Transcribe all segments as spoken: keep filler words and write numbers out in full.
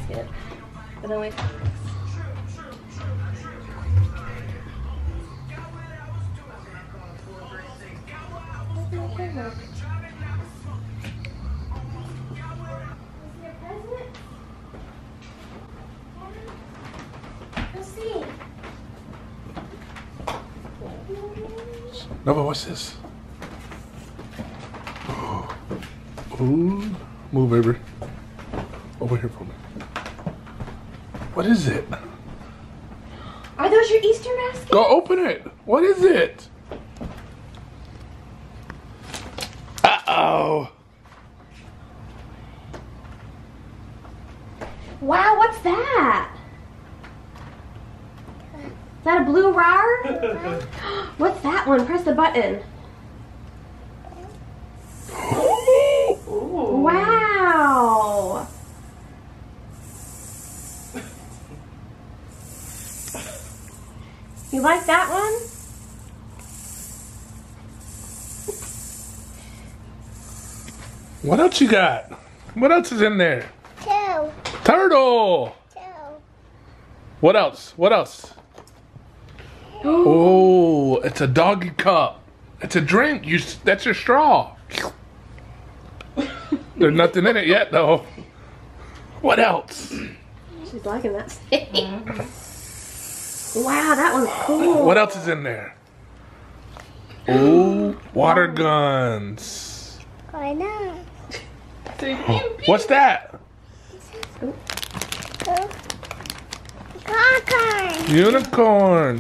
basket. But then we Nova, what's this? Ooh, move over. Over here for me. What is it? Are those your Easter baskets? Go open it. What is it? Uh-oh. Wow, what's that? Is that a blue rar? What's that one? Press the button. Ooh. Wow. You like that one? What else you got? What else is in there? Two. Turtle. Two. What else? What else? Oh, it's a doggy cup. It's a drink. You. That's your straw. There's nothing in it yet, though. What else? She's liking that. Wow, that one's cool. What else is in there? Oh, water guns. Why not? What's that? Popcorn. Unicorn.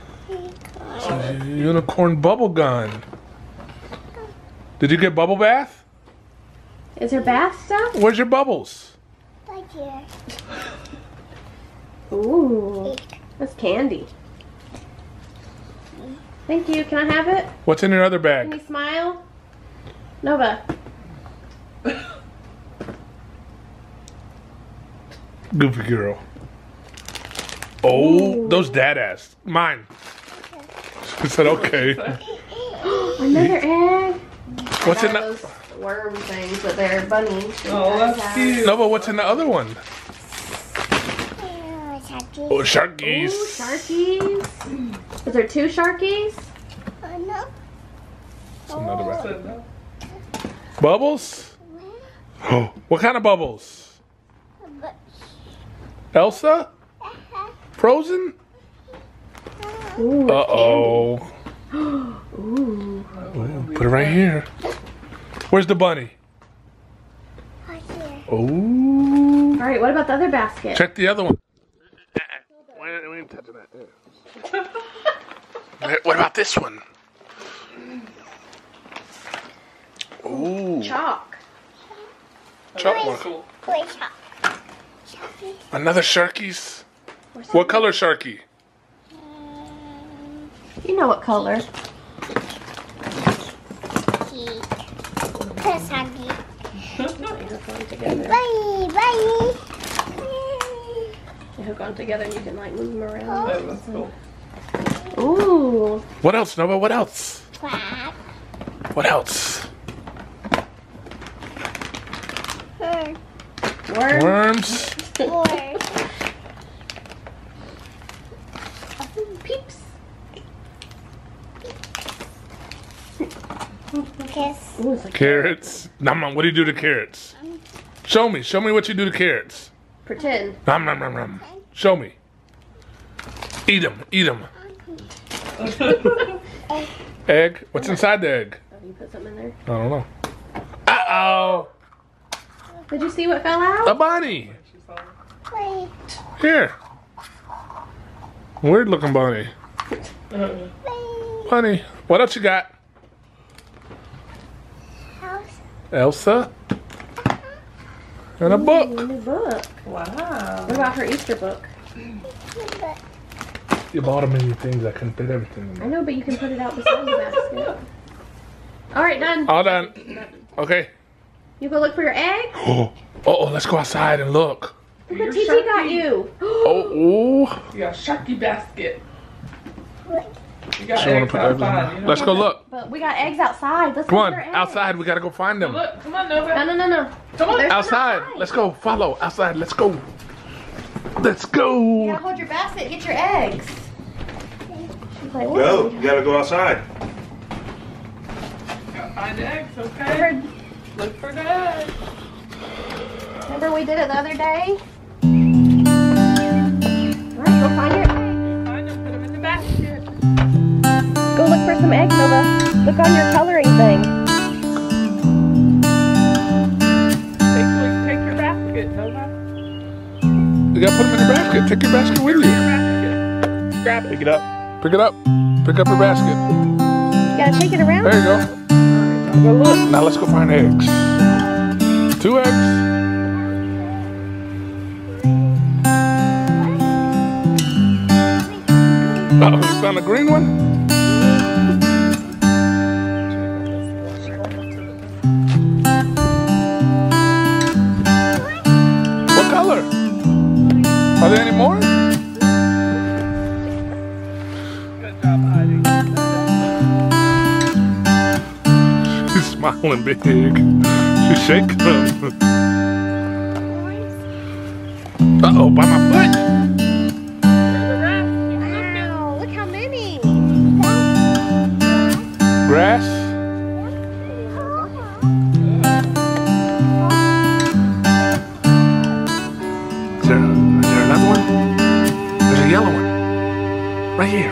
Unicorn bubble gun. Did you get bubble bath? Is there bath stuff? Where's your bubbles? Right here. Ooh, that's candy. Thank you. Can I have it? What's in your other Can you bag? smile? Nova. Goofy girl. Oh, Ooh. those dad ass. Mine. She said okay. Another egg. What's in Got the... those worm things, but they're bunny. Oh, that's cute. Nova, what's in the other one? Oh, Chucky. Oh, sharkies. Ooh, sharkies. Is there two sharkies? Oh, no. That's another bag. Said no. Bubbles? Oh, what kind of bubbles? But- Elsa? Frozen? Ooh, Uh-oh. Ooh. Ooh, put it right here. Where's the bunny? Right here. Oh. All right, what about the other basket? Check the other one. We ain't, we ain't touching that. There. What about this one? Ooh. Chalk. Chalk That's mark. cool. Wait, Chuck. Chucky. Another Sharkies. What color Sharky? You know what color? Chucky. Press Chucky. They hook on together. Bye, bye. They hook on together and you can like move them Oh, around. that's cool. Ooh. What else, Nova? What else? Quack. What else? Bird. Worm. Worms. Bird. Peeps. Kiss. Ooh, it's like Carrots. Nom nom. What do you do to carrots? Show me. Show me what you do to carrots. pretend. Nom nom nom nom. Show me. Eat them. Eat them. Egg. What's inside the egg? Oh, you put something in there. I don't know. Uh-oh. Did you see what fell out? A bunny. Wait. Here. Weird looking bunny. Bye. Bunny. What else you got? House. Elsa. And a Ooh, book. new book. Wow. What about her Easter book? You bought a many things. I couldn't fit everything in I there. know, but you can put it out beside the basket. All right, done. All done. Okay. You go look for your egg. Oh, oh, let's go outside and look. Look Your what T T got Sharky. you. Oh, oh. You got a Sharky basket. You got She wanna eggs put everything outside. in. You know? Let's go look. But we got eggs outside. Let's Come look on, for eggs. outside. We gotta go find them. Look, come on, Nova. No, no, no, no. Come on. There's some Outside. Let's go. Follow. Outside. Let's go. Let's go. You gotta hold your basket, get your eggs. She play what? Go. You gotta go outside. Gotta find eggs, okay? Look for the eggs. Remember we did it the other day? Alright, go find your eggs. Find them, put them in the basket. Go look for some eggs, Nova. Look on your coloring thing. Take, take your basket, Nova. You gotta put them in your basket. Take your basket with Your you. basket. Grab it. Pick it up. Pick it up. Pick up your basket. You gotta take it around. There you go. Go look. Now let's go find eggs. Two eggs. Uh oh, you found a green one? What color? Are there any more? Good job hiding. She's smiling big. She's shaking them. Uh oh, by my foot. Wow, look how many. Grass. Is there, is there another one? There's a yellow one. Right here.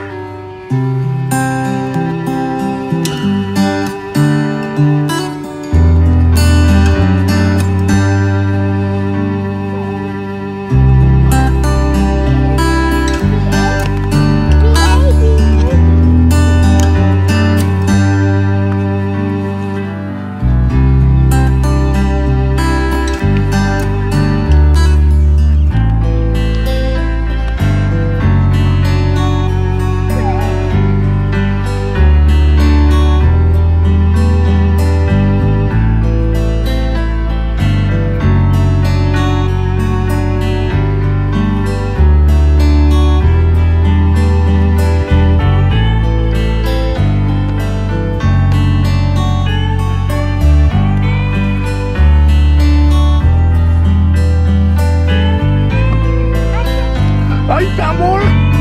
Oh, you found more?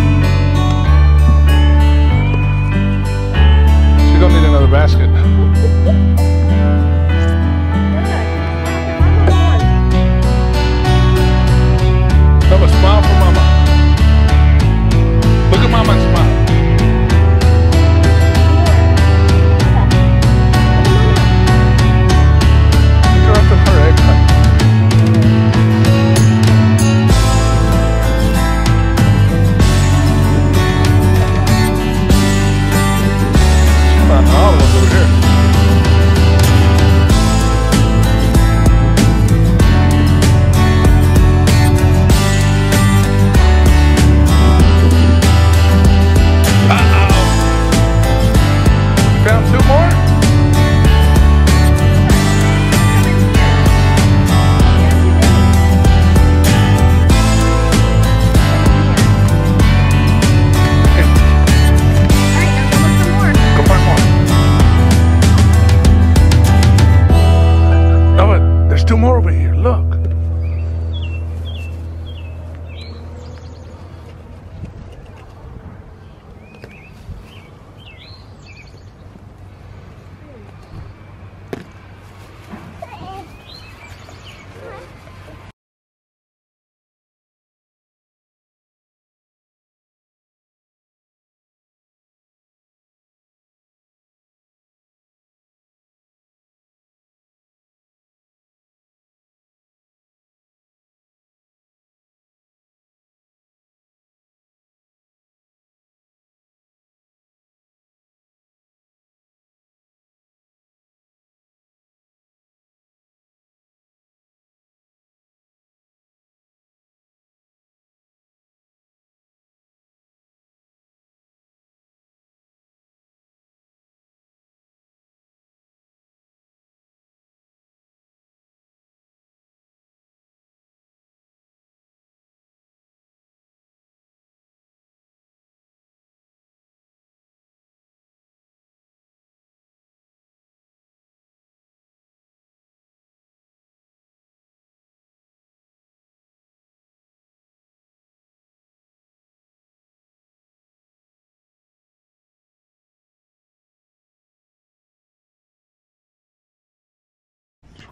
She's gonna need another basket. Have a smile for Mama. Look at Mama and smile. Pick her up in her egg.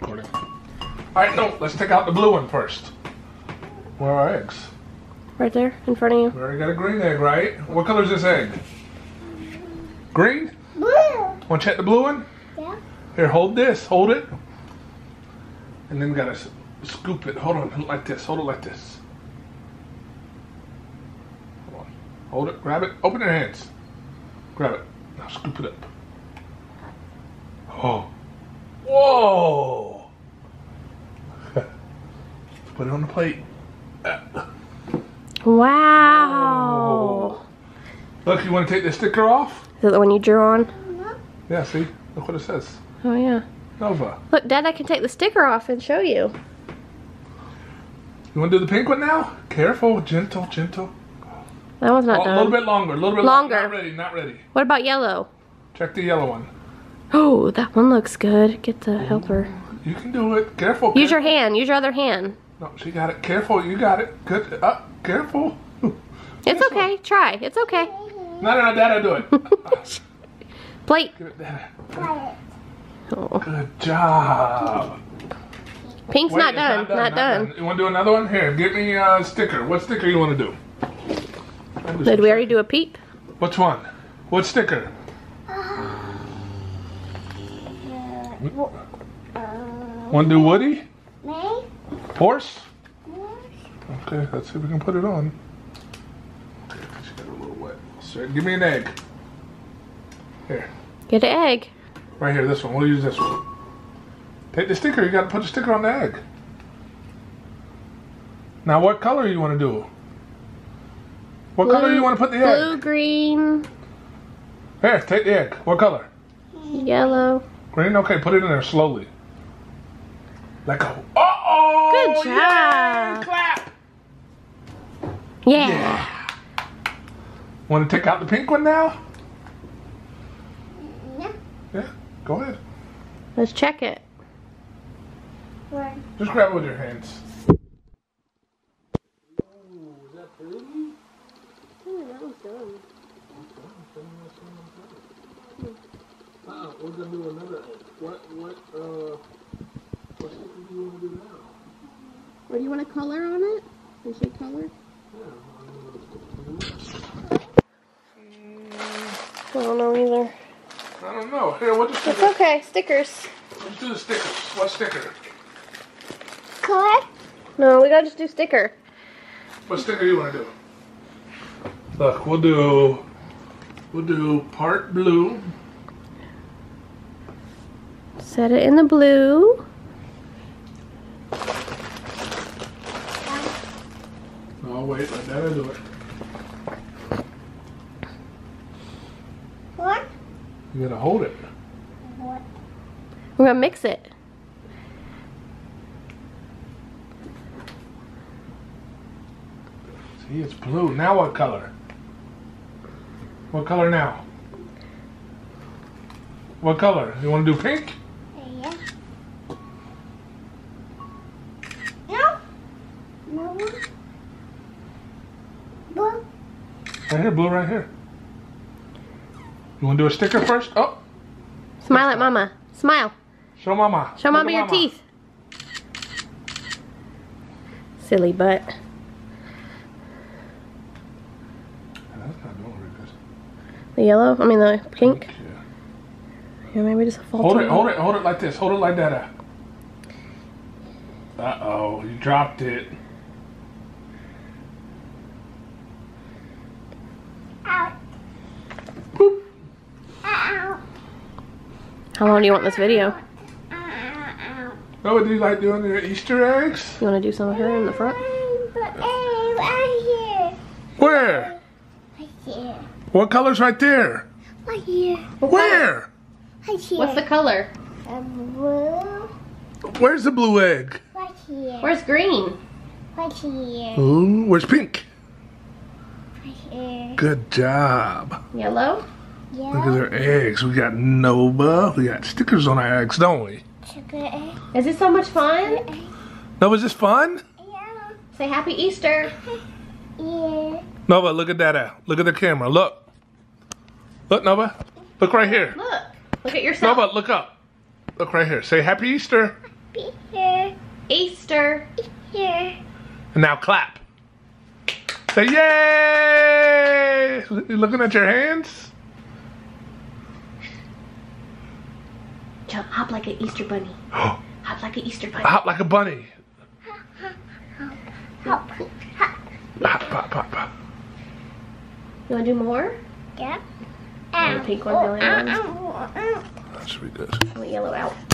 Recording. Alright, no, let's take out the blue one first. Where are our eggs? Right there in front of you. We already got a green egg, right? What color is this egg? Green? Blue. Want to check the blue one? Yeah. Here, hold this. Hold it. And then we gotta scoop it. Hold on, like this. Hold it like this. Hold on. Hold it. Grab it. Open your hands. Grab it. Now scoop it up. Oh. Whoa. Put it on the plate. Wow. Oh. Look, you want to take the sticker off? Is that the one you drew on? Yeah, see? Look what it says. Oh, yeah. Nova. Look, Dad, I can take the sticker off and show you. You want to do the pink one now? Careful. Gentle, gentle. That one's not Oh, a done. little bit longer. A little bit Longer. longer. Not ready. Not ready. What about yellow? Check the yellow one. Oh, that one looks good. Get the helper. You can do it. Careful. Use careful. your hand. Use your other hand. No, she got it. Careful. You got it. Good. Up. Careful. It's This okay. Try. It's okay. one. No, no, no. Dad, do it. Plate. Give it, Dad. Got Oh. Good job. Pink's Wait, not, it's done. Not done. You want to do another one? Here, get me a sticker. What sticker you want to do? I'll do Did some we already do a peep? Which one? What sticker? Want to do Woody? Me? Horse? Okay, let's see if we can put it on. Okay, she got a little wet. So give me an egg. Here, Get an egg. right here, this one. We'll use this one. Take the sticker. You got to put the sticker on the egg. Now, what color you want to do? What Blue, color you want to put the Blue, egg? green, Here, take the egg. What color? yellow. Green? Okay, put it in there slowly. Let go. Uh-oh! Good Yay! job. Clap! Yeah. Yeah. Want to take out the pink one now? Yeah. Yeah, go ahead. Let's check it. Where? Just grab it with your hands. Uh, we're gonna do another. What? What? Uh, what sticker do you want to do now? Or do you want a color on it? Is it color? I don't know either. I don't know. Here, what the It's sticker? okay. Stickers. Let's do the stickers. What sticker? Color? No, we gotta just do sticker. What sticker you want to do? Look, we'll do. We'll do part blue. Set it in the blue. Oh wait, let Dada do it. What? You gotta hold it. What? We're gonna mix it. See, it's blue. Now what color? What color now? What color? You want to do pink? Yeah. No? No one? Blue? Right here, blue right here. You want to do a sticker first? Oh, Smile at Mama. Smile. show Mama. Show Look Mama at your teeth. Silly butt. That's not doing very good. The yellow? I mean the pink? Yeah. Yeah, maybe just a fault. Hold it, hold it, hold it like this. Hold it like that. Uh oh, you dropped it. Out. Boop. Ow. How long do you want this video? Ow. Ow. Oh, do you like doing your Easter eggs? You want to do some of her in the front? But hey, right here. Where? Right here. What color's right there? Right here. Where? Right here. What's the color? A blue. Where's the blue egg? Right here. Where's green? Right here. Ooh, where's pink? Right here. Good job. Yellow? Yeah. Look at their eggs. We got Nova. We got stickers on our eggs, don't we? Chocolate egg. Is it so much fun? Nova, is this fun? Yeah. Say Happy Easter. Yeah. Nova, look at that. Look at the camera. Look. Look, Nova. Look right here. Look. Look at yourself. Nova, look up. Look right here. Say Happy Easter. Here. Easter. Here. And now clap. Say yay! You looking at your hands? Jump, hop like an Easter bunny. Hop like an Easter bunny. Hop like a bunny. Hop. Hop. Hop, hop, hop, hop. You want to do more? Yeah. Want the pink one, the yellow one? Ow, ow, ow. That should be good. I want yellow out.